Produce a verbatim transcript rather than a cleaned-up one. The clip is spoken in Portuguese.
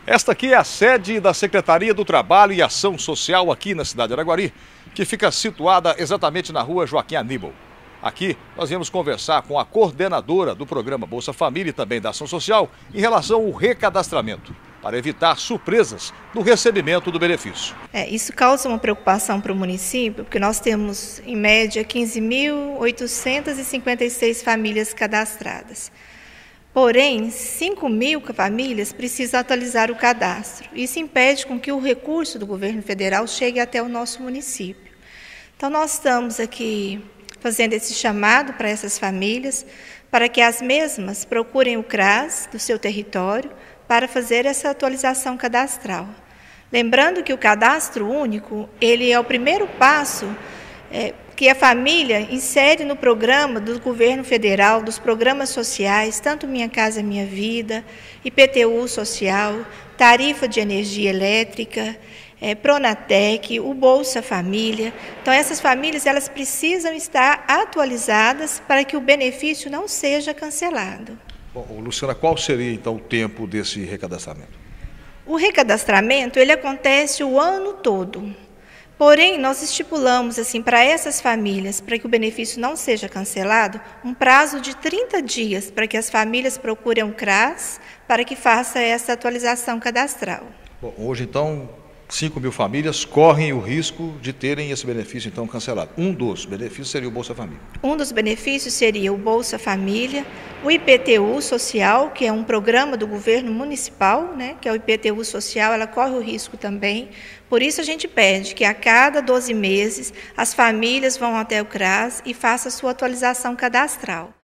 Esta aqui é a sede da Secretaria do Trabalho e Ação Social aqui na cidade de Araguari, que fica situada exatamente na rua Joaquim Aníbal. Aqui nós viemos conversar com a coordenadora do programa Bolsa Família e também da Ação Social em relação ao recadastramento, para evitar surpresas no recebimento do benefício. É, isso causa uma preocupação para o município, porque nós temos, em média, quinze mil oitocentas e cinquenta e seis famílias cadastradas. Porém, cinco mil famílias precisam atualizar o cadastro. Isso impede com que o recurso do governo federal chegue até o nosso município. Então, nós estamos aqui fazendo esse chamado para essas famílias, para que as mesmas procurem o CRAS do seu território para fazer essa atualização cadastral. Lembrando que o cadastro único, ele é o primeiro passo é, que a família insere no programa do governo federal, dos programas sociais, tanto Minha Casa Minha Vida, I P T U social, tarifa de energia elétrica, é, Pronatec, o Bolsa Família. Então, essas famílias elas precisam estar atualizadas para que o benefício não seja cancelado. Bom, Luciana, qual seria então o tempo desse recadastramento? O recadastramento ele acontece o ano todo. Porém, nós estipulamos assim para essas famílias, para que o benefício não seja cancelado, um prazo de trinta dias para que as famílias procurem o CRAS para que faça essa atualização cadastral. Bom, hoje então cinco mil famílias correm o risco de terem esse benefício então cancelado. Um dos benefícios seria o Bolsa Família. Um dos benefícios seria o Bolsa Família, o I P T U social, que é um programa do governo municipal, né, que é o I P T U social, ela corre o risco também. Por isso a gente pede que a cada doze meses as famílias vão até o CRAS e façam a sua atualização cadastral.